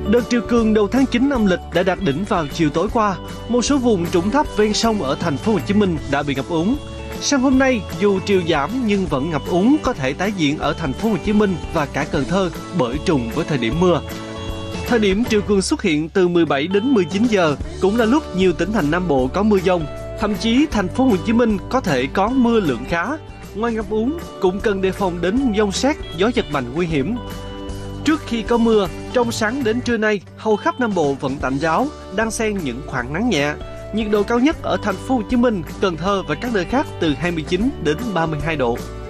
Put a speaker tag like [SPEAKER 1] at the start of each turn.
[SPEAKER 1] Đợt triều cường đầu tháng 9 âm lịch đã đạt đỉnh vào chiều tối qua. Một số vùng trũng thấp ven sông ở thành phố Hồ Chí Minh đã bị ngập úng. Sang hôm nay, dù triều giảm nhưng vẫn ngập úng có thể tái diễn ở thành phố Hồ Chí Minh và cả Cần Thơ bởi trùng với thời điểm mưa. Thời điểm triều cường xuất hiện từ 17 đến 19 giờ cũng là lúc nhiều tỉnh thành Nam Bộ có mưa dông. Thậm chí thành phố Hồ Chí Minh có thể có mưa lượng khá. Ngoài ngập úng, cũng cần đề phòng đến dông sét, gió giật mạnh nguy hiểm. Trước khi có mưa, trong sáng đến trưa nay, hầu khắp Nam Bộ vẫn tạnh ráo, đang xen những khoảng nắng nhẹ. Nhiệt độ cao nhất ở thành phố Hồ Chí Minh, Cần Thơ và các nơi khác từ 29 đến 32 độ.